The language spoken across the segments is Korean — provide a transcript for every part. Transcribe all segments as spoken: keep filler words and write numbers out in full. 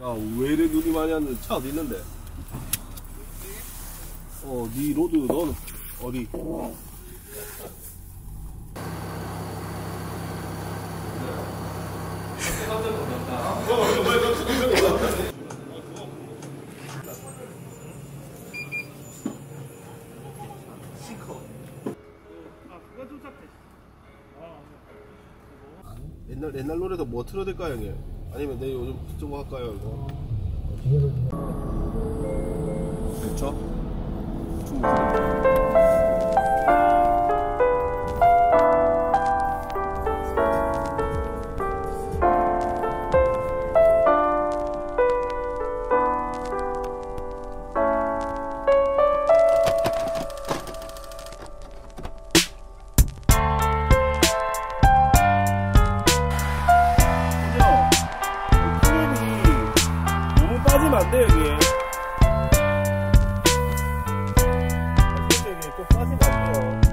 야, 왜 이래 눈이 많이 왔는데 차 어디 있는데? 어, 니 로드 너는 어디? 옛날 옛날 노래도 뭐 틀어야 될까요, 형님? 아니면 내 요즘 저거 할까요, 이거? 그렇죠? 충분히. 빠지면 안 돼, 여기. 여기 좀 빠지면 안 돼요.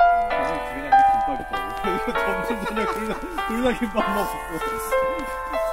점심 저녁 둘다 둘다 김밥 먹고.